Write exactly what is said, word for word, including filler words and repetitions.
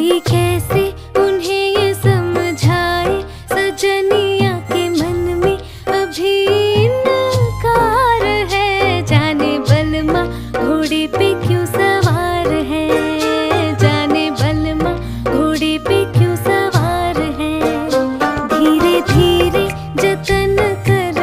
कोई कैसे उन्हें ये समझाए, सजनिया के मन में अभी इनकार है। जाने बलमा घोड़े पे क्यों